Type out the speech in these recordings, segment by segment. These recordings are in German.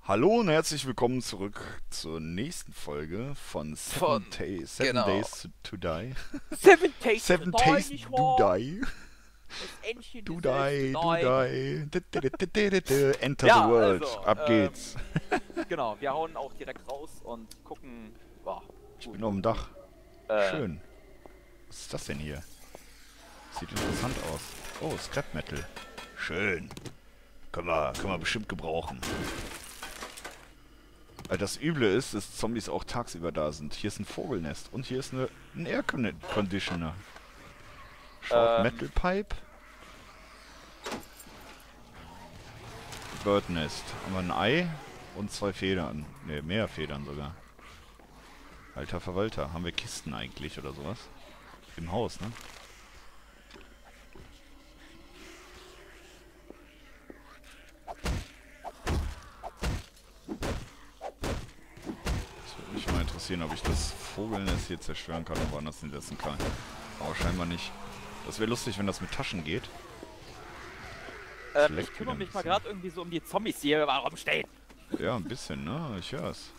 Hallo und herzlich willkommen zurück zur nächsten Folge von Von, Seven genau. Days to Die. Seven Tastes to Seven Die, Days nicht to wahr? Die. Das Entchen To gesetzt, die, to nein. die. Enter the Ja, world. also, Ab geht's. genau, wir hauen auch direkt raus und gucken. Boah, Ich gut, bin auf dem gut, gut. Dach. Äh, Schön. Was ist das denn hier? Sieht interessant aus. Oh, Scrap Metal. Schön. Können wir bestimmt gebrauchen. Weil das Üble ist, dass Zombies auch tagsüber da sind. Hier ist ein Vogelnest und hier ist ein Air Conditioner. Short ähm, Metal Pipe. Bird Nest. Haben wir ein Ei und zwei Federn. Ne, mehr Federn sogar. Alter Verwalter. Haben wir Kisten eigentlich oder sowas? Im Haus, ne? Das würde mich mal interessieren, ob ich das Vogelnest hier zerstören kann und woanders hinsetzen kann. Aber scheinbar nicht. Das wäre lustig, wenn das mit Taschen geht. Es ich leckt wieder kümmere ein mich mal bisschen. gerade irgendwie so um die Zombies, die hier überall rumstehen. Ja, ein bisschen, ne? Ich hör's.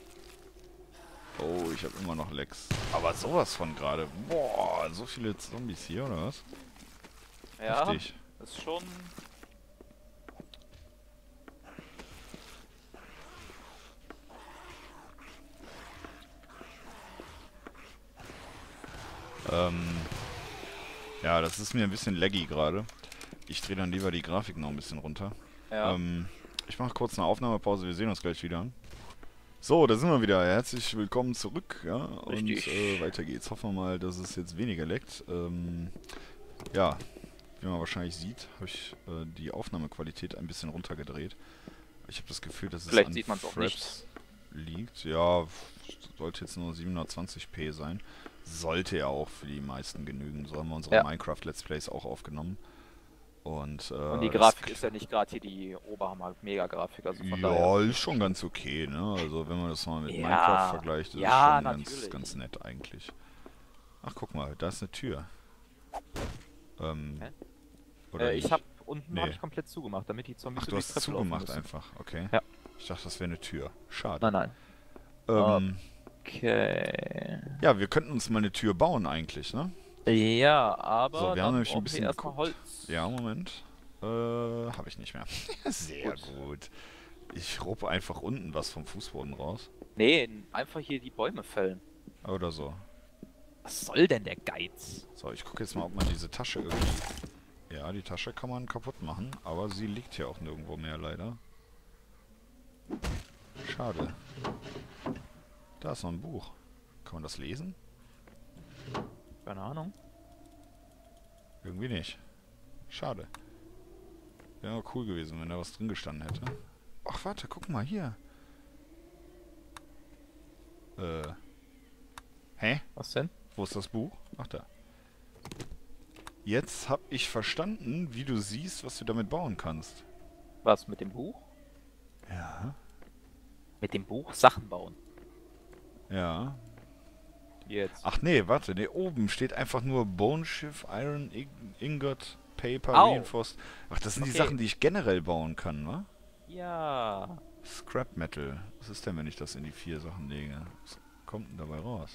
Oh, ich habe immer noch Lecks. Aber sowas von gerade. Boah, so viele Zombies hier, oder was? Ja, Heftig. ist schon. Ähm, ja, das ist mir ein bisschen laggy gerade. Ich drehe dann lieber die Grafik noch ein bisschen runter. Ja, Ähm, ich mache kurz eine Aufnahmepause, wir sehen uns gleich wieder. So, da sind wir wieder. Herzlich willkommen zurück, ja. Und richtig. weiter geht's. Hoffen wir mal, dass es jetzt weniger leckt. Ja, wie man wahrscheinlich sieht, habe ich die Aufnahmequalität ein bisschen runtergedreht. Ich habe das Gefühl, dass es Vielleicht an sieht man es auch nicht. Fraps liegt. Ja, sollte jetzt nur 720p sein. Sollte ja auch für die meisten genügen. So haben wir unsere Ja. Minecraft-Let's Plays auch aufgenommen. Und Und die das, Grafik ist ja nicht gerade hier die Oberhammer-Mega-Grafik, also von daher ja, ist ist das schon schlimm. ganz okay, ne? Also wenn man das mal mit Minecraft Ja, vergleicht, ist es ja, schon ganz, natürlich. ganz nett eigentlich. Ach, guck mal, da ist eine Tür. Ähm, Hä? oder Ich nicht? habe unten habe Nee. ich komplett zugemacht, damit die Ach, Zombies du über die hast Treppe laufen zugemacht müssen. einfach, okay. Ja, Ich dachte, das wäre eine Tür. Schade. nein, nein. Ähm, Okay. ja, wir könnten uns mal eine Tür bauen eigentlich, ne? Ja, So, aber wir haben dann nämlich ein brauchen wir bisschen erstmal geguckt. Ja, Holz. Moment. Habe ich nicht mehr. Sehr Gut. gut. Ich ruppe einfach unten was vom Fußboden raus. Nee, einfach hier die Bäume fällen. Oder so. Was soll denn der Geiz? So, ich gucke jetzt mal, ob man diese Tasche irgendwie... Ja, die Tasche kann man kaputt machen, aber sie liegt hier auch nirgendwo mehr, leider. Schade. Da ist noch ein Buch. Kann man das lesen? Keine Ahnung. Irgendwie nicht. Schade. Wäre aber cool gewesen, wenn da was drin gestanden hätte. Ach, warte, guck mal hier. Äh, hä? Was denn? Wo ist das Buch? Ach, da. Jetzt hab ich verstanden, wie du siehst, was du damit bauen kannst. Was mit dem Buch? Ja. Mit dem Buch Sachen bauen. Ja. Jetzt. Ach nee, warte, nee, oben steht einfach nur Bone Shift, Iron Ingot, Paper, Au! Reinforced. Ach, das sind die Okay. Sachen, die ich generell bauen kann, wa? Ja. Scrap Metal. Was ist denn, wenn ich das in die 4 Sachen lege? Was kommt denn dabei raus?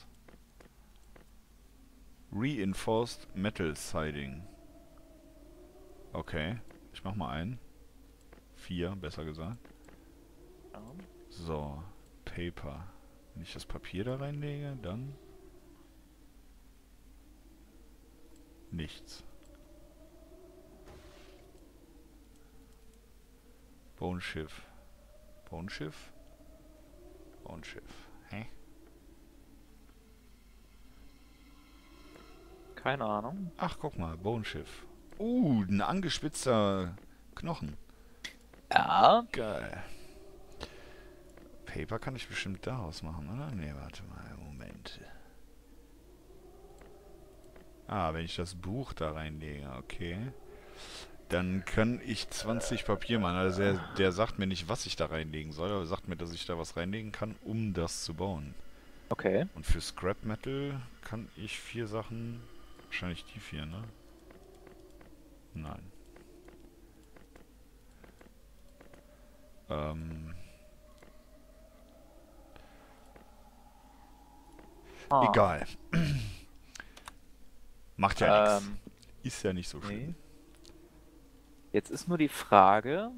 Reinforced Metal Siding. Okay, ich mach mal ein. 4, besser gesagt. Ja. So, Paper. Wenn ich das Papier da reinlege, dann nichts. Bone Shift. Bone Shift? Bone Shift. Hä? Keine Ahnung. Ach, guck mal, Bone Shift. Ein angespitzter Knochen. Ja. Geil. Paper kann ich bestimmt daraus machen, oder? Nee, warte mal, Moment. Ah, wenn ich das Buch da reinlege, okay. Dann kann ich 20 Papier machen. Also der sagt mir nicht, was ich da reinlegen soll, aber sagt mir, dass ich da was reinlegen kann, um das zu bauen. Okay. Und für Scrap Metal kann ich 4 Sachen... Wahrscheinlich die 4, ne? Nein. Ah. Egal. Macht ja nichts. Ähm, Ist ja nicht so schlimm. nee. Jetzt ist nur die Frage,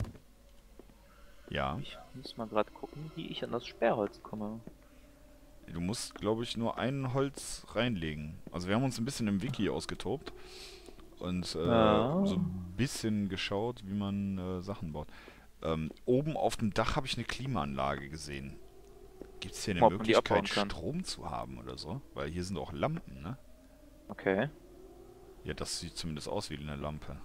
Ja. ich muss mal gerade gucken, wie ich an das Sperrholz komme. Du musst, glaube ich, nur ein Holz reinlegen. Also wir haben uns ein bisschen im Wiki ausgetobt und Ja. so ein bisschen geschaut, wie man Sachen baut. Oben auf dem Dach habe ich eine Klimaanlage gesehen. Gibt es hier eine Ob man die abbauen Möglichkeit, kann. Strom zu haben oder so? Weil hier sind auch Lampen, ne? Okay. Ja, das sieht zumindest aus wie eine Lampe.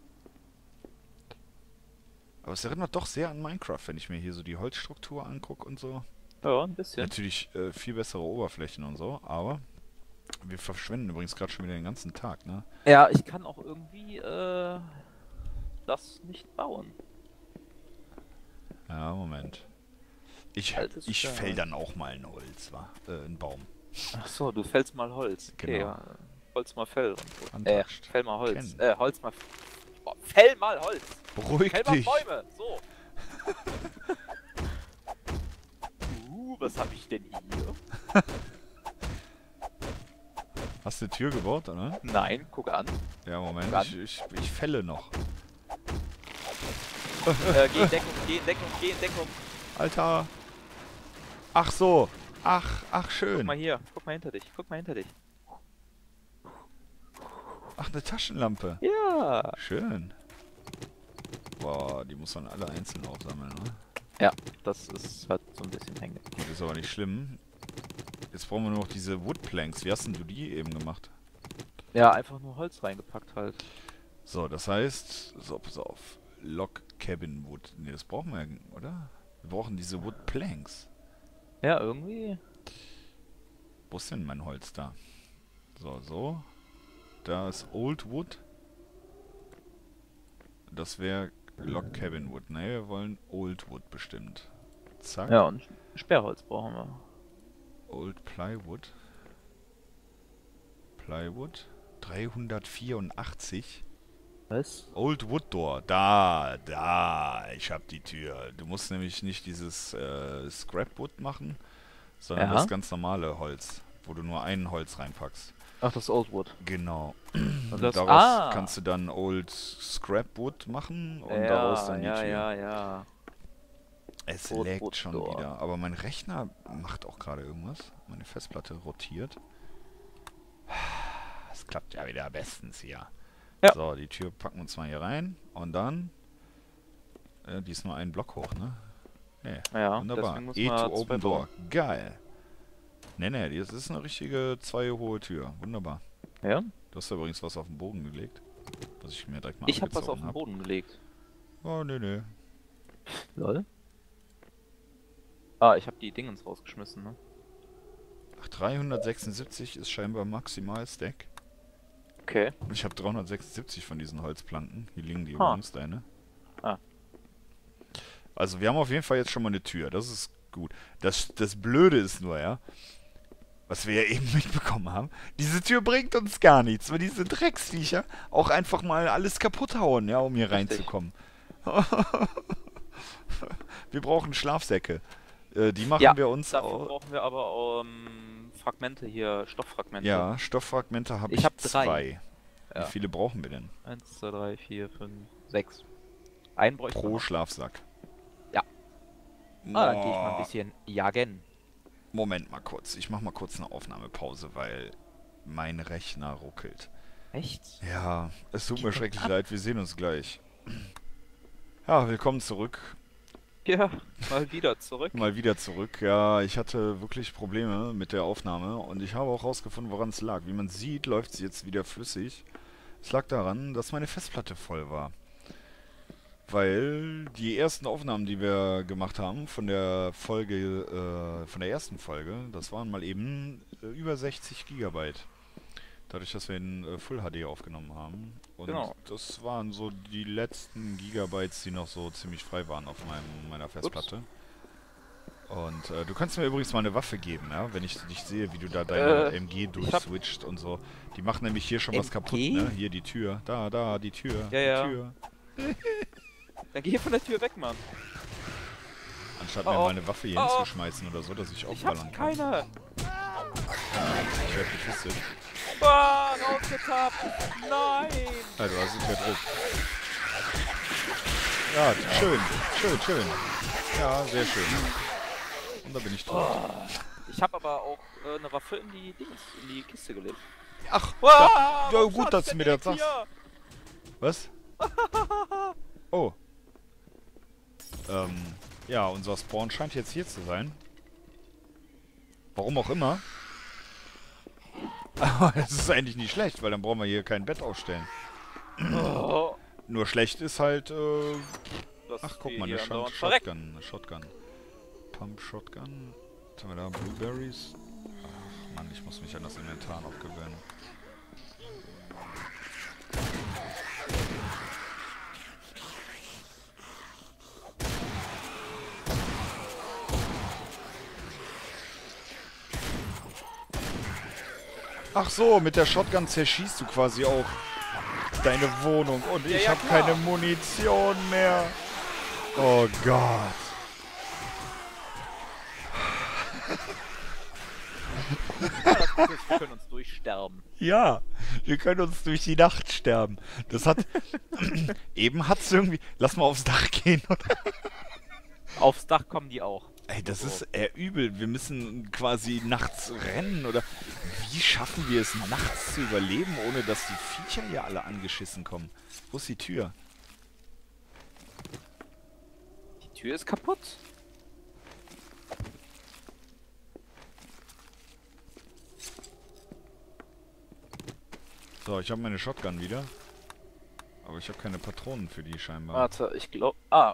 Aber es erinnert doch sehr an Minecraft, wenn ich mir hier so die Holzstruktur angucke und so. Ja, ein bisschen. Natürlich viel bessere Oberflächen und so, aber wir verschwenden übrigens gerade schon wieder den ganzen Tag, ne? Ja, ich kann auch irgendwie das nicht bauen. Ja, Moment. Altes Ich Sperr. fäll dann auch mal ein Holz, wa? Ein Baum. Ach so, du fällst mal Holz. Okay, Genau. ja. Holz mal Fell und so. Antatscht. Fell mal Holz. Kennen. Holz mal... Oh, Fell mal Holz! Beruhig Fell mal dich! Bäume! So! Was hab ich denn hier? Hast du eine Tür gebaut, oder? Nein, guck an. Ja, Moment, Ran. ich fälle noch. Geh in Deckung, geh in Deckung, geh in Deckung. Alter! Ach so! Ach schön! Guck mal hier, guck mal hinter dich, guck mal hinter dich. Ach, eine Taschenlampe! Ja! Schön! Boah, die muss man alle einzeln aufsammeln, ne? Ja, das ist halt so ein bisschen hängen. Das ist aber nicht schlimm. Jetzt brauchen wir nur noch diese Woodplanks. Wie hast denn du die eben gemacht? Ja, einfach nur Holz reingepackt halt. So, das heißt... So, pass auf. Log Cabin Wood. Ne, das brauchen wir, oder? Wir brauchen diese Woodplanks. Ja, irgendwie. Wo ist denn mein Holz da? So, so. Da ist Old Wood. Das wäre Log Cabin Wood. Ne, wir wollen Old Wood bestimmt. Zack. Ja, und Sperrholz brauchen wir. Old Plywood. Plywood. 384. Was? Old Wood Door. Da. Ich hab die Tür. Du musst nämlich nicht dieses Scrapwood machen, sondern Ja. das ganz normale Holz, wo du nur ein Holz reinpackst. Ach, das ist Old Wood. Genau. Und das, Daraus kannst du dann Old Scrapwood machen und ja, daraus dann die ja, Tür. ja. Es Old laggt Wood schon Door. wieder. Aber mein Rechner macht auch gerade irgendwas. Meine Festplatte rotiert. Es klappt ja wieder bestens hier. Ja. So, die Tür packen wir uns mal hier rein. Und dann... die ist nur einen Block hoch, ne? Nee, Ja, wunderbar. deswegen muss E man to zwei open bauen. door. Geil. Nee, das ist eine richtige 2 hohe Tür. Wunderbar. Ja? Du hast da übrigens was auf den Boden gelegt. Was ich mir direkt mal Ich hab was auf abgezogen den Boden gelegt. Oh, nee. Lol. Ah, ich hab die Dingens rausgeschmissen, ne? Ach, 376 ist scheinbar maximal Stack. Okay. Und ich habe 376 von diesen Holzplanken. Hier liegen die Ha. übrigens, deine. Ah. Also wir haben auf jeden Fall jetzt schon mal eine Tür. Das ist gut. Das Blöde ist nur, ja, was wir ja eben mitbekommen haben, diese Tür bringt uns gar nichts, weil diese Drecksviecher auch einfach mal alles kaputt hauen, ja, um hier Richtig. reinzukommen. Wir brauchen Schlafsäcke. Die machen Ja, wir uns Dafür auch. brauchen wir aber Fragmente hier, Stofffragmente. Ja, Stofffragmente habe Ich ich hab 3. 2. Ja. Wie viele brauchen wir denn? 1, 2, 3, 4, 5, 6. Einen bräuchte Pro man. Schlafsack. Ja. Ah, dann gehe ich mal ein Oh, bisschen jagen. Moment mal kurz. Ich mach mal kurz eine Aufnahmepause, weil mein Rechner ruckelt. Echt? Ja, es tut Geht mir doch schrecklich ab. leid. Wir sehen uns gleich. Ja, willkommen zurück. Ja, mal wieder zurück. Mal wieder zurück. Ja, ich hatte wirklich Probleme mit der Aufnahme und ich habe auch rausgefunden, woran es lag. Wie man sieht, läuft sie jetzt wieder flüssig. Es lag daran, dass meine Festplatte voll war. Weil die ersten Aufnahmen, die wir gemacht haben von der Folge, von der ersten Folge, das waren mal eben über 60 Gigabyte. Dadurch, dass wir in Full HD aufgenommen haben. Und Genau. das waren so die letzten Gigabytes, die noch so ziemlich frei waren auf meiner Festplatte. Und du kannst mir übrigens mal eine Waffe geben, ja? Wenn ich dich sehe, wie du da deine MG durchswitcht und so. Die machen nämlich hier schon was MG? kaputt, ne? Hier die Tür. Da, die Tür. Ja, die ja. Tür. Dann geh von der Tür weg, Mann. Anstatt Oh, mir oh. mal eine Waffe hier Oh, oh. hinzuschmeißen oder so, dass ich auch Ich hab ballern kann. keine. Ich werde gefistet. Ah, rausgetappt! Nein! Also, da sind wir Druck. Ja, schön. Schön, schön. Ja, sehr schön. Und da bin ich tot. Ich habe aber auch eine Waffe in die Kiste gelegt. Ach, Ah, ja, warum gut, stand dass ich du mir denn das sagst. hier? Was? Oh. Ja, unser Spawn scheint jetzt hier zu sein. Warum auch immer. Aber das ist eigentlich nicht schlecht, weil dann brauchen wir hier kein Bett aufstellen. Oh, Nur schlecht ist halt, dass ach, guck wir mal, hier eine andauernd verrecken. Shotgun. Eine Shotgun. Pump Shotgun. Was haben wir da? Blueberries. Ach, Mann, ich muss mich an das Inventar noch gewöhnen. Ach so, mit der Shotgun zerschießt du quasi auch deine Wohnung. Und Ja, ich ja, habe klar. keine Munition mehr. Oh Gott. Wir können uns durchsterben. Ja, wir können uns durch die Nacht sterben. Das hat... Eben hat's irgendwie... Lass mal aufs Dach gehen, oder? Aufs Dach kommen die auch. Ey, das ist eher übel. Wir müssen quasi nachts rennen, oder... Wie schaffen wir es, nachts zu überleben, ohne dass die Viecher hier alle angeschissen kommen? Wo ist die Tür? Die Tür ist kaputt. So, ich habe meine Shotgun wieder. Aber ich habe keine Patronen für die scheinbar. Warte, ich glaube...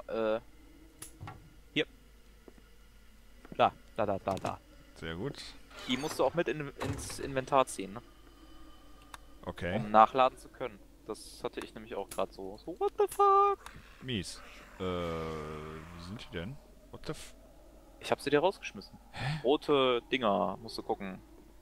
Hier. Da. Sehr gut. Die musst du auch mit ins Inventar ziehen, ne? Okay. Um nachladen zu können. Das hatte ich nämlich auch gerade so. So, what the fuck? Mies. Wie sind die denn? What the f... Ich hab sie dir rausgeschmissen. Rote Dinger, musst du gucken.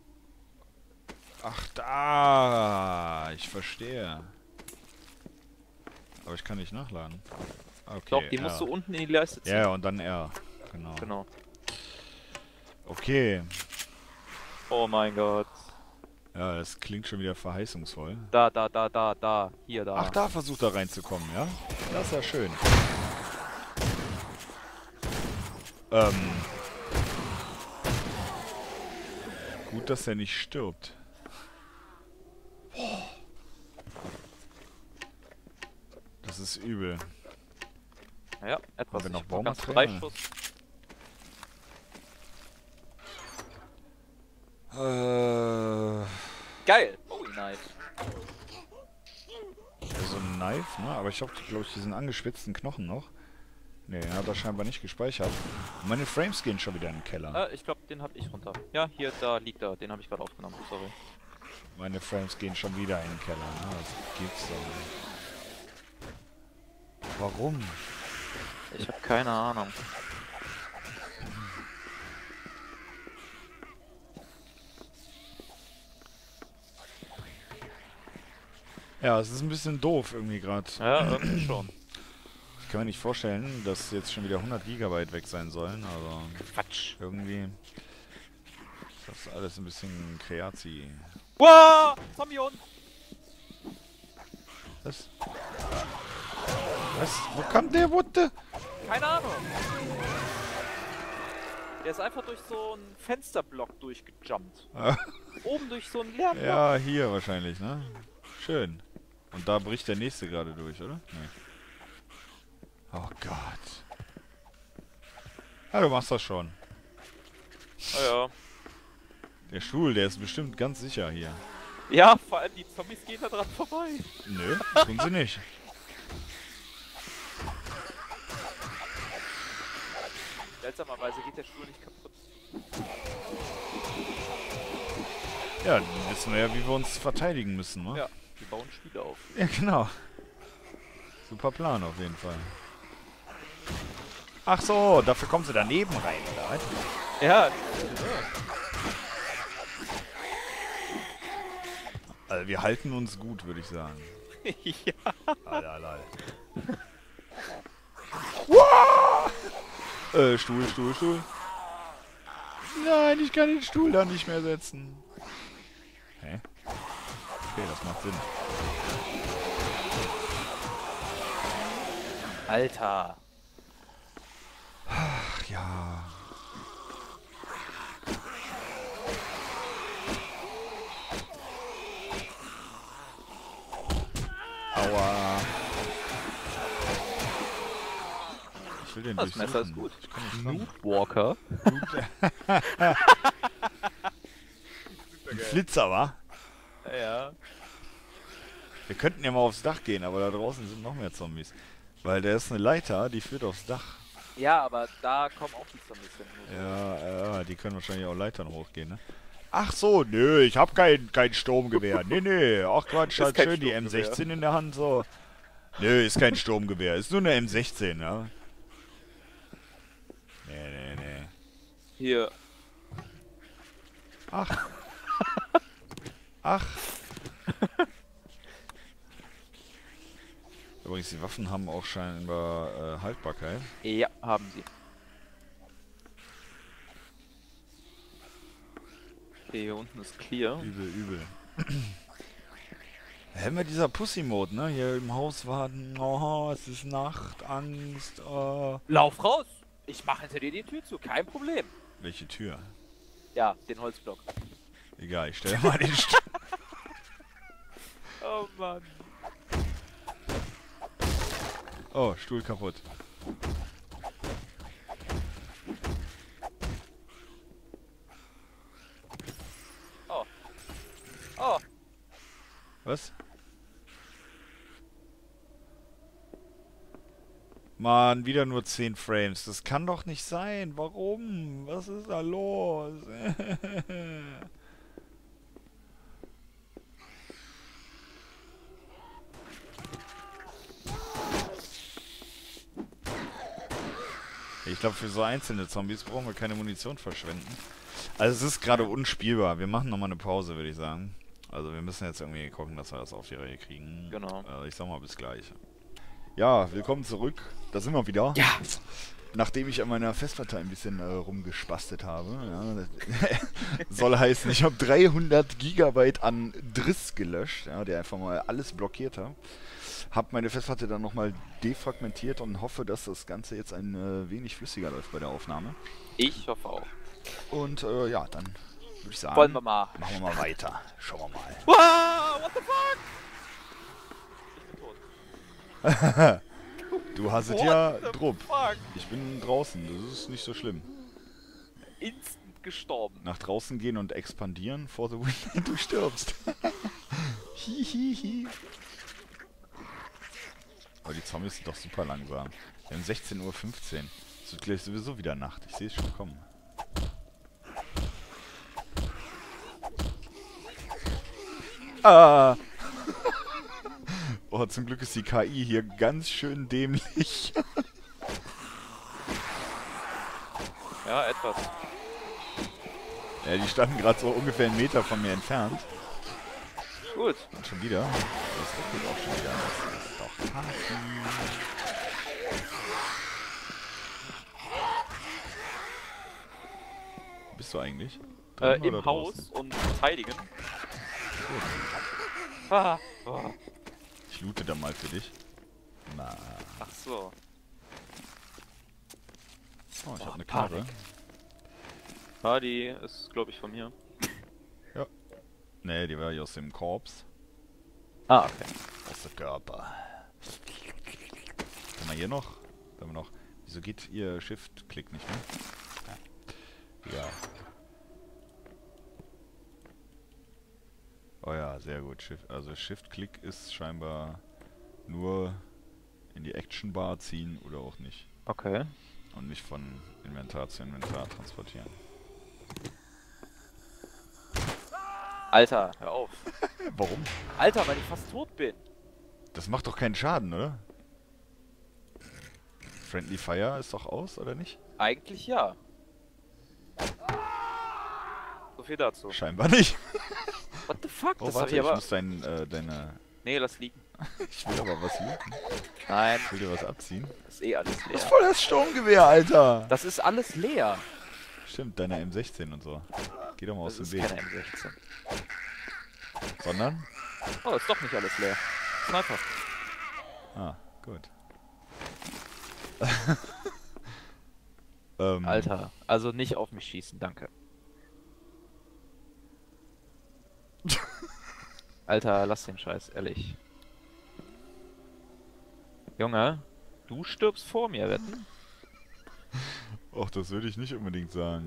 Ach, da! Ich verstehe. Aber ich kann nicht nachladen. Okay, Ich glaube, die R. musst du unten in die Leiste ziehen. Ja, und dann R. Genau. Genau. Okay. Oh mein Gott. Ja, das klingt schon wieder verheißungsvoll. Da. Hier, da. Ach, da versucht er reinzukommen, ja? Das ist ja schön. Gut, dass er nicht stirbt. Das ist übel. Ja, etwas. Haben wir noch Ich hab ganz Baumaterialien? 3 Schuss. Geil. Bowie Knife. So ein Knife, ne? Aber ich habe, glaube ich, diesen angeschwitzten Knochen noch. Ne, er hat er scheinbar nicht gespeichert. Und meine Frames gehen schon wieder in den Keller. Ich glaube, den hab ich runter. Ja, hier, da liegt er. Den habe ich gerade aufgenommen. Sorry. Meine Frames gehen schon wieder in den Keller. Ne? Das gibt's doch nicht. Warum? Ich habe keine Ahnung. Ja, es ist ein bisschen doof irgendwie gerade. Ja, irgendwie schon. Ich kann mir nicht vorstellen, dass jetzt schon wieder 100 Gigabyte weg sein sollen, aber Quatsch. irgendwie ist das alles ein bisschen kreazi. Wow! Zombie und Was? Was? Wo kam der? What the? keine Ahnung. Der ist einfach durch so einen Fensterblock durchgejumpt. Oben durch so einen leeren Block. Ja, hier wahrscheinlich, ne? Schön. Und da bricht der nächste gerade durch, oder? Nee. Oh Gott. Ja, du machst das schon. Ja. Der Stuhl, der ist bestimmt ganz sicher hier. Ja, vor allem die Zombies gehen da dran vorbei. Nö, tun sie nicht. Seltsamerweise geht der Stuhl nicht kaputt. Ja, dann wissen wir ja, wie wir uns verteidigen müssen, ne? Ja, wir bauen Spiele auf. Ja, genau. Super Plan auf jeden Fall. Ach so, dafür kommen sie daneben rein, oder was? Ja. Also wir halten uns gut, würde ich sagen. Ja. Alter. Wow! Stuhl. Nein, ich kann den Stuhl da nicht mehr setzen. Hä? Okay, das macht Sinn. Alter. Ach ja. Aua. Ich will den Das Messer ist durchsuchen. gut. Ich kann nicht ran. Walker. Ein Flitzer, wa? Ja. Wir könnten ja mal aufs Dach gehen, aber da draußen sind noch mehr Zombies. Weil da ist eine Leiter, die führt aufs Dach. Ja, aber da kommen auch die Zombies hin. Ja, die können wahrscheinlich auch Leitern hochgehen, ne? Ach so, nö, ich hab kein Sturmgewehr. Nee. Ach Quatsch, Ist halt kein schön die Sturmgewehr. M16 in der Hand, so. Nö, ist kein Sturmgewehr, ist nur eine M16, ja. Nee. Hier. Ach. Übrigens, die Waffen haben auch scheinbar Haltbarkeit. Ja, haben sie. Okay, hier unten ist clear. Übel. Immer dieser Pussy-Mode, ne? Hier im Haus warten. Oh, es ist Nacht, Angst. Oh. Lauf raus! Ich mache hinter dir die Tür zu, kein Problem. Welche Tür? Ja, den Holzblock. Egal, ich stelle mal den Oh Mann. Oh, Stuhl kaputt. Oh, Was? Mann, wieder nur 10 Frames. Das kann doch nicht sein. Warum? Was ist da los? Ich glaube, für so einzelne Zombies brauchen wir keine Munition verschwenden. Also es ist gerade unspielbar. Wir machen nochmal eine Pause, würde ich sagen. Also wir müssen jetzt irgendwie gucken, dass wir das auf die Reihe kriegen. Genau. Ich sag mal bis gleich. Ja, willkommen zurück. Da sind wir wieder. Ja. Nachdem ich an meiner Festplatte ein bisschen rumgespastet habe. Ja, soll heißen, ich habe 300 Gigabyte an Driss gelöscht, ja, der einfach mal alles blockiert hat. Habe meine Festplatte dann nochmal defragmentiert und hoffe, dass das Ganze jetzt ein wenig flüssiger läuft bei der Aufnahme. Ich hoffe auch. Und ja, dann würde ich sagen, Wollen wir mal. machen wir mal weiter. Schauen wir mal. Wow, what the fuck? Ich bin tot. Du hast es What ja the Drupp. fuck? Ich bin draußen, das ist nicht so schlimm. Instant gestorben. Nach draußen gehen und expandieren, for the win, du stirbst. Hihihi. Aber die Zombies sind doch super langsam. Wir haben 16:15 Uhr. Es wird gleich sowieso wieder Nacht. Ich sehe es schon kommen. Ah! Oh, zum Glück ist die KI hier ganz schön dämlich. Ja, etwas. Ja, die standen gerade so ungefähr 1 Meter von mir entfernt. Gut. Und schon wieder. Das regnet auch schon wieder. Das ist doch Haken. Wo bist du eigentlich? Drin oder Im Haus draußen? und verteidigen. Gut. Ah. Oh. Ich loote da mal für dich. Na. Ach so. Oh, ich habe eine Panik. Knarre. Ja, die ist, glaube ich, von mir. Nee, die war hier aus dem Korps. Ah, okay. Aus dem Körper. Haben wir hier noch? Haben wir noch. Wieso geht ihr Shift-Klick nicht mehr? Ja. Oh ja, sehr gut. Also Shift-Klick ist scheinbar nur in die Action-Bar ziehen oder auch nicht. Okay. Und nicht von Inventar zu Inventar transportieren. Alter, hör auf. Warum? Alter, weil ich fast tot bin. Das macht doch keinen Schaden, oder? Friendly Fire ist doch aus, oder nicht? Eigentlich ja. So viel dazu. Scheinbar nicht. What the fuck? Oh, Das warte, hab ich ich aber... muss deine... Nee, lass liegen. Ich will aber was looten. Nein, Ich will dir was abziehen. das ist eh alles Das ist leer. voll das Sturmgewehr, Alter! Das ist alles leer. Stimmt, deine M16 und so. Geh doch mal aus Das dem ist Weg. keine M16. Sondern? Oh, ist doch nicht alles leer. Sniper. Ah, gut. Alter, also nicht auf mich schießen, danke. Alter, lass den Scheiß, ehrlich. Junge, du stirbst vor mir, wetten? Och, das würde ich nicht unbedingt sagen.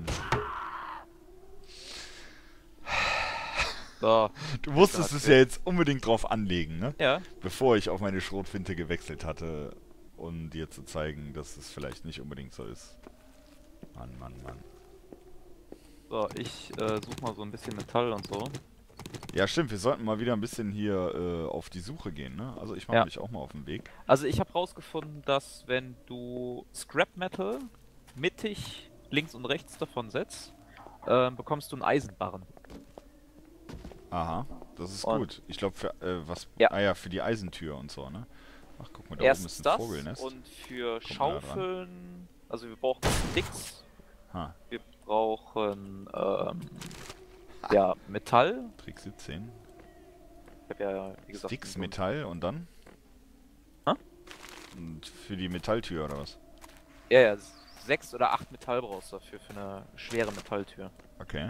So. Du musstest es ja jetzt unbedingt drauf anlegen, ne? Ja. Bevor ich auf meine Schrotflinte gewechselt hatte, um dir zu zeigen, dass es vielleicht nicht unbedingt so ist. Mann, Mann, Mann. So, ich suche mal so ein bisschen Metall und so. Ja, stimmt, wir sollten mal wieder ein bisschen hier auf die Suche gehen, ne? Also ich mache mich auch mal auf den Weg. Also ich habe rausgefunden, dass wenn du Scrap Metal mittig links und rechts davon setzt, bekommst du einen Eisenbarren. Aha, das ist Und gut. Ich glaube für, was... Ja. Ah ja, für die Eisentür und so, ne? Ach, guck mal, da oben erstens ist ein das Vogelnest. und für Guck mal da dran. Schaufeln, also wir brauchen Sticks, Ha, wir brauchen ja, Metall. Trick 17. Ich habe ja, wie gesagt... Sticks, Metall und dann? Hä? Und für die Metalltür oder was? Ja, ja, 6 oder 8 Metall brauchst du dafür, für eine schwere Metalltür. Okay.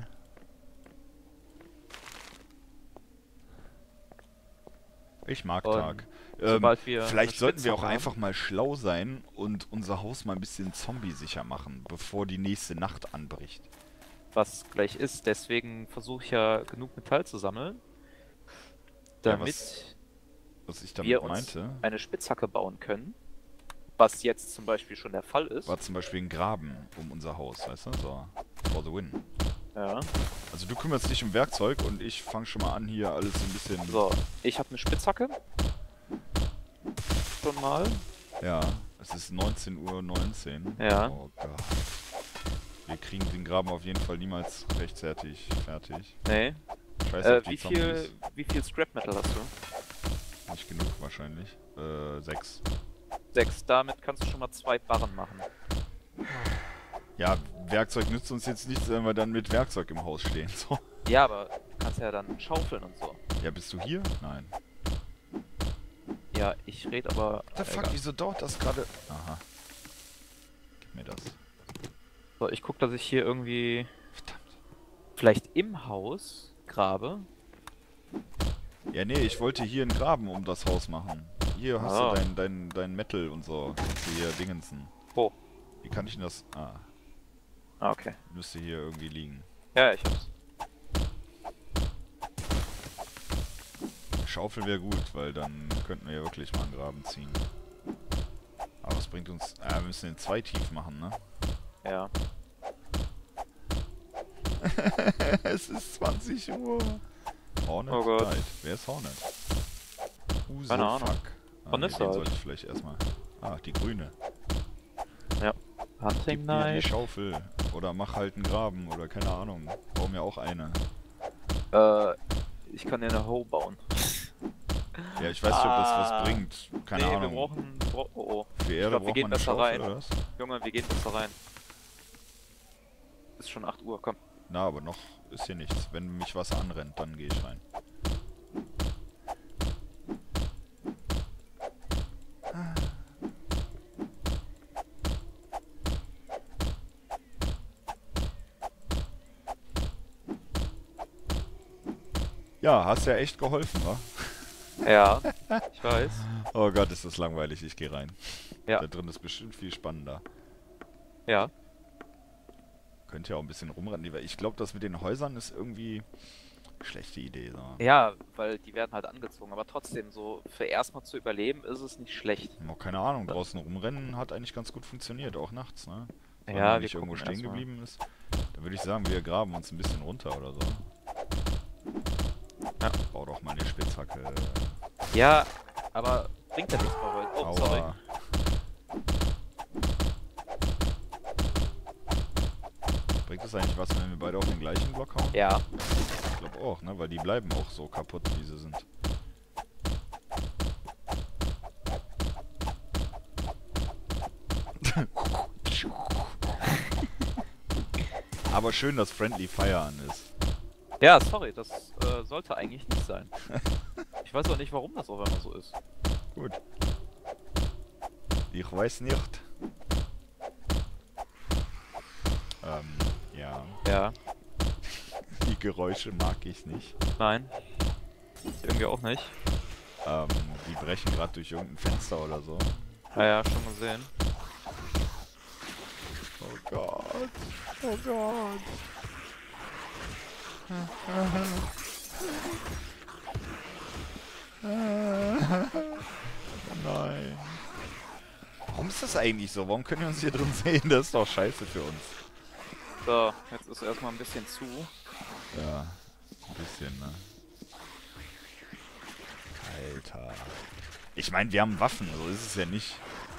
Ich mag Und Tag. sobald wir Vielleicht eine sollten wir auch Spitzhacke einfach mal schlau sein und unser Haus mal ein bisschen zombie-sicher machen, bevor die nächste Nacht anbricht. was gleich ist. Deswegen versuche ich ja genug Metall zu sammeln, Ja, damit was ich damit wir uns meinte, eine Spitzhacke bauen können. Was jetzt zum Beispiel schon der Fall ist. war zum Beispiel ein Graben um unser Haus, weißt du? So, for the win. Ja. Also du kümmerst dich um Werkzeug und ich fange schon mal an, hier alles ein bisschen... So, ich habe eine Spitzhacke. Schon mal. Ja, es ist 19:19 Uhr. Ja. Oh Gott. Wir kriegen den Graben auf jeden Fall niemals rechtzeitig fertig. Nee. Scheiße auf die Wie viel Scrap Metal hast du? Nicht genug wahrscheinlich. 6. 6. Damit kannst du schon mal 2 Barren machen. Ja, Werkzeug nützt uns jetzt nichts, wenn wir dann mit Werkzeug im Haus stehen. So. Ja, aber du kannst ja dann schaufeln und so. Ja, bist du hier? Nein. Ja, ich rede aber... What the fuck, egal. wieso dauert das gerade? Aha. Gib mir das. So, ich guck, dass ich hier irgendwie Verdammt. vielleicht im Haus grabe. Ja, nee, ich wollte hier einen Graben um das Haus machen. Hier hast Ah. du dein Metal und so. Kannst du hier Dingensen. Wo? Wie kann ich denn das... Ah, Ah, okay. müsste hier irgendwie liegen. Ja, ich hab's. Schaufel wäre gut, weil dann könnten wir ja wirklich mal einen Graben ziehen. Aber es bringt uns... wir müssen den 2 tief machen, ne? Ja. Es ist 20 Uhr. Hornet? Oh Gott. Night. Wer ist Hornet? Who the Keine Ahnung. fuck? Von nee, Nissa den halt. sollte ich vielleicht erstmal... Ah, die grüne. Hunting Gib mir die Knife. Schaufel. Oder mach halt einen Graben. Oder keine Ahnung. Bau mir auch eine. Ich kann dir eine Hoe bauen. Ja, ich weiß nicht, ob das was Ah. bringt. Keine Nee, Ahnung. wir brauchen... Oh, oh. Für Ich Erde glaub, wir braucht gehen man eine besser Schaufel, rein. oder was? Junge, wir gehen besser rein. Ist schon 8 Uhr, komm. Na, aber noch ist hier nichts. Wenn mich was anrennt, dann gehe ich rein. Ja, hast ja echt geholfen, wa? Ja, ich weiß. Oh Gott, ist das langweilig. Ich gehe rein. Ja. Da drin ist bestimmt viel spannender. Ja. Könnt ja auch ein bisschen rumrennen. Ich glaube, das mit den Häusern ist irgendwie eine schlechte Idee. So. Ja, weil die werden halt angezogen. Aber trotzdem, so für erstmal zu überleben, ist es nicht schlecht. Oh, keine Ahnung, draußen rumrennen hat eigentlich ganz gut funktioniert, auch nachts, ne? Wenn Ja, man wir nicht irgendwo gucken stehen erst mal. geblieben ist. Dann würde ich sagen, wir graben uns ein bisschen runter oder so. Ja. Bau doch mal eine Spitzhacke. Ja, aber bringt ja nichts bei heute. Oh, sorry. Aua. Bringt es eigentlich was, wenn wir beide auf den gleichen Block hauen? Ja. Ich glaube auch, ne? Weil die bleiben auch so kaputt, wie sie sind. Aber schön, dass Friendly Fire an ist. Ja, sorry, das sollte eigentlich nicht sein. Ich weiß auch nicht, warum das auf einmal so ist. Gut. Ich weiß nicht. Ja. Ja, Die Geräusche mag ich nicht. nein. Irgendwie auch nicht. Die brechen gerade durch irgendein Fenster oder so. Ja, schon gesehen. Oh Gott. Oh Gott. Nein. Warum ist das eigentlich so? Warum können wir uns hier drin sehen? Das ist doch scheiße für uns. So, jetzt ist erstmal ein bisschen zu. Ja, ein bisschen, ne? Alter. Ich meine, wir haben Waffen, so ist es ja nicht.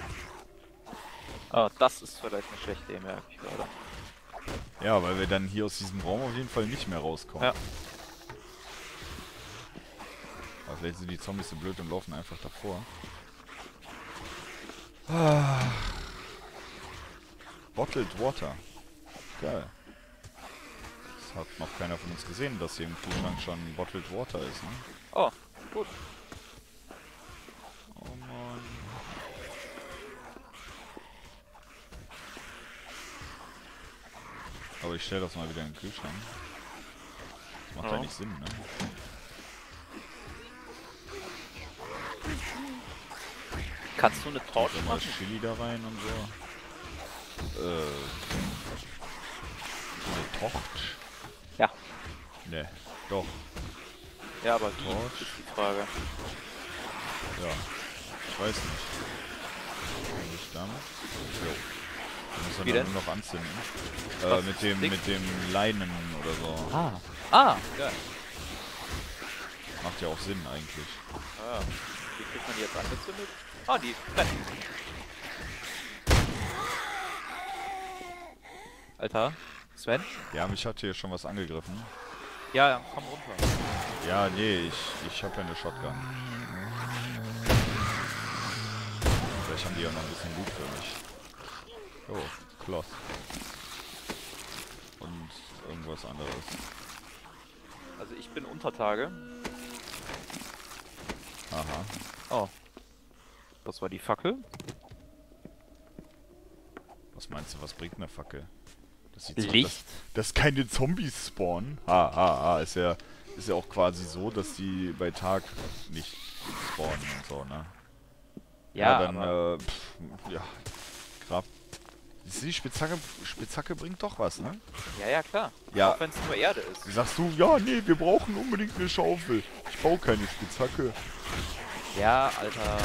Ah, das ist vielleicht eine schlechte Idee, merke ich gerade. Ja, weil wir dann hier aus diesem Raum auf jeden Fall nicht mehr rauskommen. Ja. Aber vielleicht sind die Zombies so blöd und laufen einfach davor. Bottled Water. Geil. Das hat noch keiner von uns gesehen, dass hier im Kühlschrank schon Bottled Water ist, ne? Oh, gut. Oh Mann. Aber ich stelle das mal wieder in den Kühlschrank. Das macht Ja. eigentlich Sinn, ne? Kannst du eine Torch Dann mal machen? das Chili da rein und so. Eine Torch? Ja. Ne, doch. Ja, aber wie? Torch? Ist die Frage. Ja. Ich weiß nicht. Nicht damit? Jo. Den müssen Wie wir dann denn? nur noch anzünden. Was Mit ist dem, dick? mit dem Leinen oder so. Ah. Ah, geil. Macht ja auch Sinn eigentlich. Ah, wie kriegt man die jetzt angezündet? Ah, die brennen. Alter, Sven? Ja, mich hat hier schon was angegriffen. Ja, ja, komm runter. Ja, nee, ich habe ja eine Shotgun. Vielleicht haben die ja noch ein bisschen Loot für mich. Oh, Cloth. Und irgendwas anderes. Also ich bin Untertage. Aha. Oh. Das war die Fackel. Was meinst du, was bringt eine Fackel? Das sieht Licht? dass keine Zombies spawnen. Ist ja auch quasi so, dass die bei Tag nicht spawnen und so, ne? Ja, dann, aber ja, Grab. Siehst du, die Spitzhacke bringt doch was, ne? ja, klar. Ja. Auch wenn es nur Erde ist. Sagst du, ja, nee, wir brauchen unbedingt eine Schaufel. Ich baue keine Spitzhacke. Ja, Alter.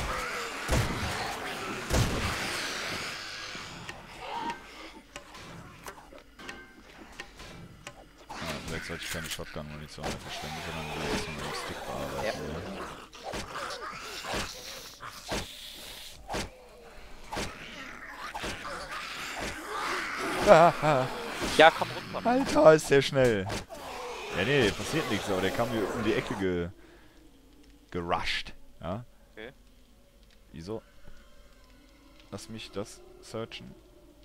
Vielleicht sollte ich keine Shotgun-Munition mehr verschwenden, sondern die jetzt mit dem Stick bearbeiten. Ne? Ja, komm runter. Alter, ist der schnell. Ja, nee, passiert nichts, aber der kam hier um die Ecke gerusht. Ja? Okay. Wieso? Lass mich das searchen.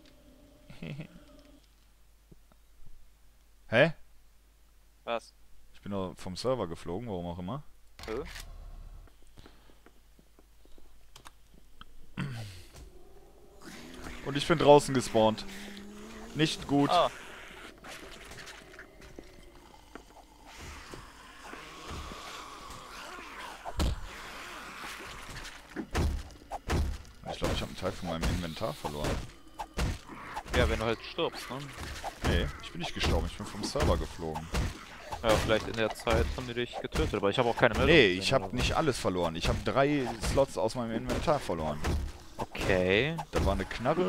Hä? Was? Ich bin doch vom Server geflogen, warum auch immer. Hä? Und ich bin draußen gespawnt. Nicht gut. Ah. Ich glaube, ich habe einen Teil von meinem Inventar verloren. Ja, wenn du halt stirbst, ne? Nee, ich bin nicht gestorben, ich bin vom Server geflogen. Ja, vielleicht in der Zeit haben die dich getötet, aber ich habe auch keine Meldung Nee, gesehen ich habe oder so. nicht alles verloren. Ich habe 3 Slots aus meinem Inventar verloren. Okay. Da war eine Knarre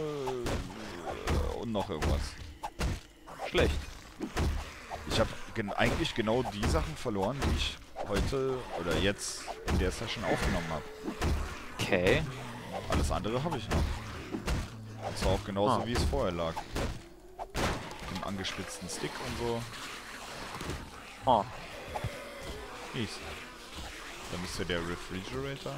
und noch irgendwas. Schlecht. Ich habe eigentlich genau die Sachen verloren, die ich heute oder jetzt in der Session aufgenommen habe. Okay. Alles andere habe ich noch. Das war auch genauso, Ah. wie es vorher lag. Mit dem angespitzten Stick und so. Oh. Mies. Dann ist ja der Refrigerator.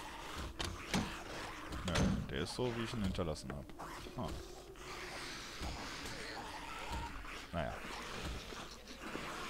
Ja, der ist so, wie ich ihn hinterlassen habe. Ah. Naja.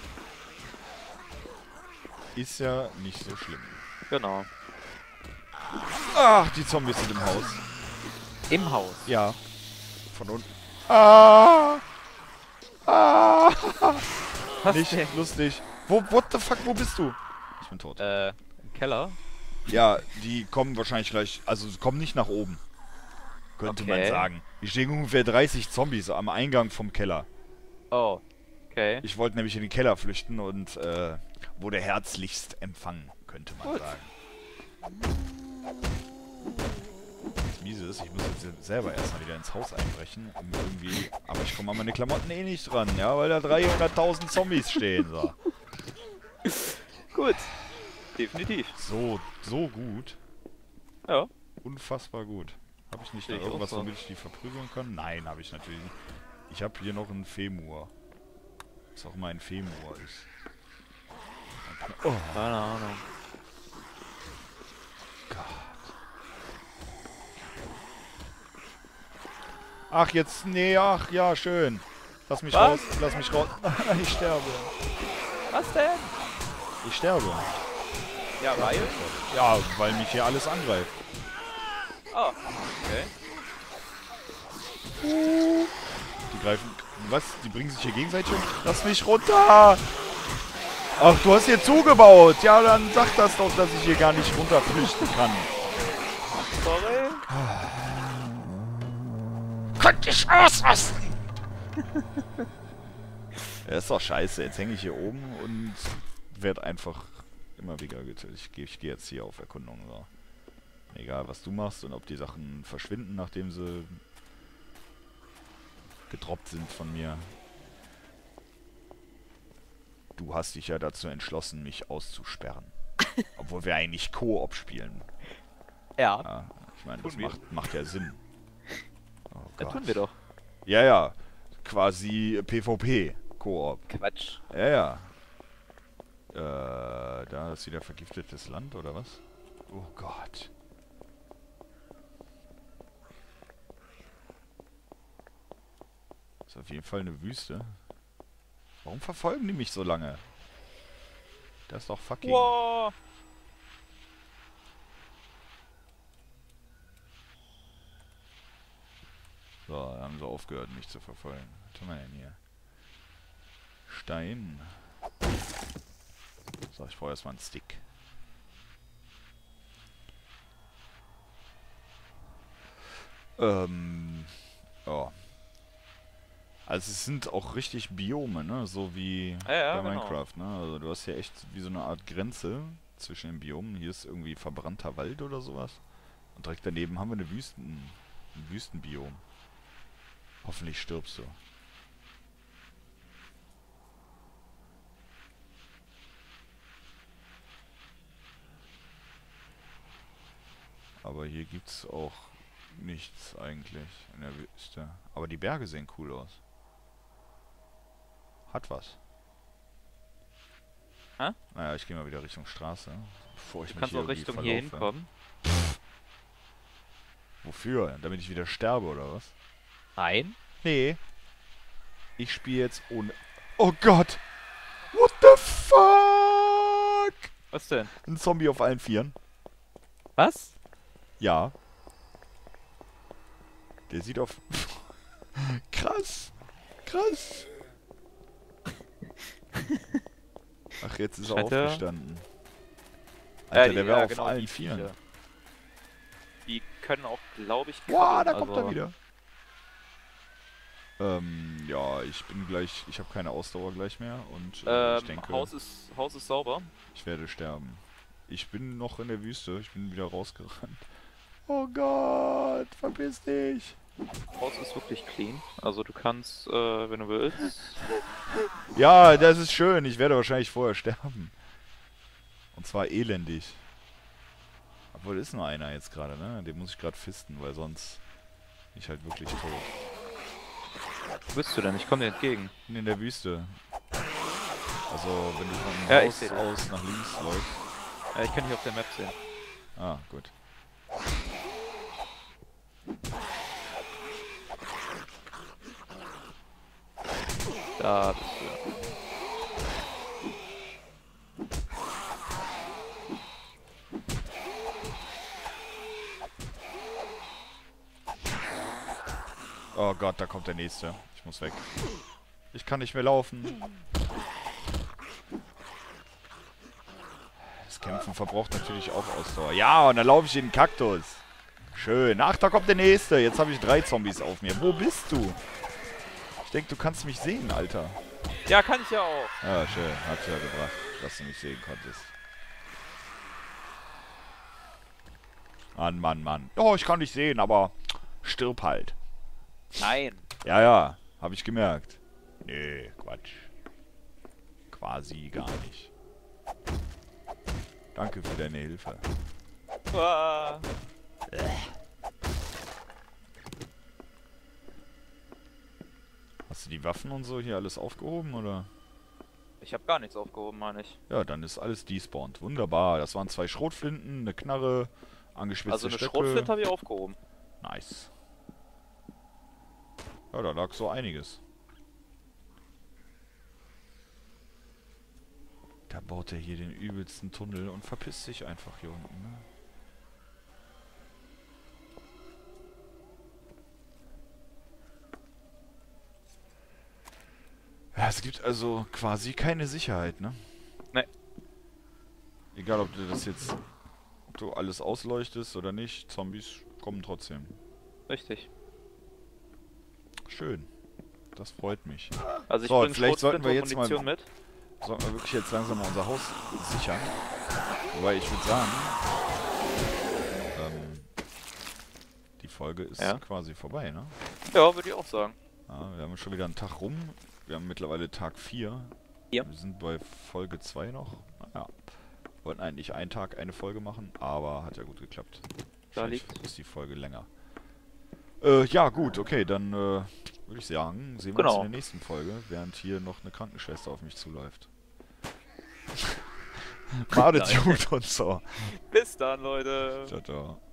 Ist ja nicht so schlimm. Genau. Ach, die Zombies sind im Haus. Im Haus. Ja. Von unten. Ah! Ah! Was Nicht denn? lustig. What the fuck, wo bist du? Ich bin tot. Im Keller? Ja, die kommen wahrscheinlich gleich, also sie kommen nicht nach oben. Könnte man Okay. sagen. Hier stehen ungefähr 30 Zombies am Eingang vom Keller. Oh. Okay. Ich wollte nämlich in den Keller flüchten und wurde herzlichst empfangen, könnte man Gut. sagen. Das Miese ist, ich muss jetzt selber erstmal wieder ins Haus einbrechen, um irgendwie... Aber ich komme an meine Klamotten eh nicht dran, ja, weil da 300.000 Zombies stehen, so. Gut. Definitiv. So gut. Ja. Unfassbar gut. Habe ich nicht Sehe noch ich auch irgendwas, so. womit ich die verprügeln kann? Nein, habe ich natürlich nicht. Ich habe hier noch einen Femur. Was auch immer ein Femur ist. Oh Keine Ahnung. Gott. Ach, jetzt, nee, ach, ja, schön. Lass mich Was? raus, lass mich raus. Ich sterbe. Was denn? Ich sterbe. Ja, weil? Ja, weil mich hier alles angreift. Oh. Okay. Die greifen, was? Die bringen sich hier gegenseitig um? Lass mich runter! Ach, du hast hier zugebaut. Ja, dann sag das doch, dass ich hier gar nicht runterflüchten kann. Sorry. Könnte ich ausrasten! Ja, ist doch scheiße. Jetzt hänge ich hier oben und werde einfach immer wieder getötet. Ich gehe jetzt hier auf Erkundung. So. Egal, was du machst und ob die Sachen verschwinden, nachdem sie gedroppt sind von mir. Du hast dich ja dazu entschlossen, mich auszusperren. Obwohl wir eigentlich Koop spielen. Ja. Ja, ich meine, das Tun wir. macht ja Sinn. Oh Ja, Gott. tun wir doch. Ja, ja. Quasi PvP. Koop. Quatsch. Ja, ja. Da ist wieder vergiftetes Land, oder was? Oh Gott. Ist auf jeden Fall eine Wüste. Warum verfolgen die mich so lange? Das ist doch fucking... Wow. So, da haben sie aufgehört, mich zu verfolgen. Was haben wir denn hier? Stein. So, ich brauche erstmal einen Stick. Ja. Also es sind auch richtig Biome, ne? So wie Ja, bei genau. Minecraft, ne? Also du hast hier echt wie so eine Art Grenze zwischen den Biomen. Hier ist irgendwie verbrannter Wald oder sowas. Und direkt daneben haben wir ein Wüstenbiom. Hoffentlich stirbst du. Aber hier gibt's auch nichts eigentlich in der Wüste. Aber die Berge sehen cool aus. Hat was. Hä? Naja, ich gehe mal wieder Richtung Straße, bevor ich Du mich kannst hier auch irgendwie Richtung hier verlaufe. hinkommen. Wofür? Damit ich wieder sterbe, oder was? Nein. Nee. Ich spiele jetzt ohne... Oh Gott! What the fuck? Was denn? Ein Zombie auf allen Vieren. Was? Ja. Der sieht auf... Krass. Krass. Ach, jetzt ist er Scheint er- aufgestanden. Alter, die- der wäre ja, auf genau, allen die Vieren. Viecher. Die können auch, glaube ich, Boah, da krabbeln, kommt er also- wieder. Ja, ich bin gleich... Ich habe keine Ausdauer gleich mehr und ich denke, Haus ist sauber. ich werde sterben. Ich bin noch in der Wüste. Ich bin wieder rausgerannt. Oh Gott, verpiss dich. Haus ist wirklich clean. Also du kannst, wenn du willst. Ja, das ist schön. Ich werde wahrscheinlich vorher sterben. Und zwar elendig. Obwohl, ist nur einer jetzt gerade, ne? Den muss ich gerade fisten, weil sonst bin ich halt wirklich tot. Wo bist du denn? Ich komme dir entgegen. Ich bin in der Wüste. Also, wenn du von Ja, ich Haus seh dich. aus nach links läufst. Ja, ich kann dich auf der Map sehen. Ah, gut. Da bist du. Oh Gott, da kommt der nächste. Ich muss weg. Ich kann nicht mehr laufen. Das Kämpfen verbraucht natürlich auch Ausdauer. Ja, und dann laufe ich in den Kaktus. Schön. Ach, da kommt der nächste. Jetzt habe ich 3 Zombies auf mir. Wo bist du? Ich denke, du kannst mich sehen, Alter. Ja, kann ich ja auch. Ja, schön. Hat ja gebracht, dass du mich sehen konntest. Mann, Mann, Mann. Oh, ich kann dich sehen, aber stirb halt. Nein. Ja, ja. Habe ich gemerkt. Nee, Quatsch. Quasi gar nicht. Danke für deine Hilfe. Ah. Hast du die Waffen und so hier alles aufgehoben, oder? Ich habe gar nichts aufgehoben, meine ich. Ja, dann ist alles despawned. Wunderbar. Das waren 2 Schrotflinten, eine Knarre, angespitzte Also eine Stöcke. Schrotflinte habe ich aufgehoben. Nice. Ja, da lag so einiges. Da baut er hier den übelsten Tunnel und verpisst sich einfach hier unten, ne? Ja, es gibt also quasi keine Sicherheit, ne? Ne. Egal, ob du das jetzt, ob du alles ausleuchtest oder nicht, Zombies kommen trotzdem. Richtig. Schön. Das freut mich. Also ich So, bringe vielleicht sollten wir Schrotflinte und jetzt mal- Munition mit. Sollten wir wirklich jetzt langsam mal unser Haus sichern. Wobei ich würde sagen, die Folge ist Ja. quasi vorbei, ne? Ja, würde ich auch sagen. Ja, wir haben schon wieder einen Tag rum. Wir haben mittlerweile Tag 4. Ja. Wir sind bei Folge 2 noch. Naja. Wollten eigentlich einen Tag eine Folge machen, aber hat ja gut geklappt. Da Vielleicht liegt's. ist die Folge länger. Ja, gut, okay, dann würde ich sagen, sehen wir uns Genau. in der nächsten Folge, während hier noch eine Krankenschwester auf mich zuläuft. Badet Nein. gut und so. Bis dann, Leute. Ciao, ciao.